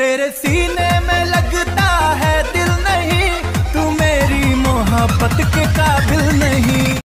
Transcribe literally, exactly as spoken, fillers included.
तेरे सीने में लगता है दिल नहीं, तू मेरी मोहब्बत के काबिल नहीं।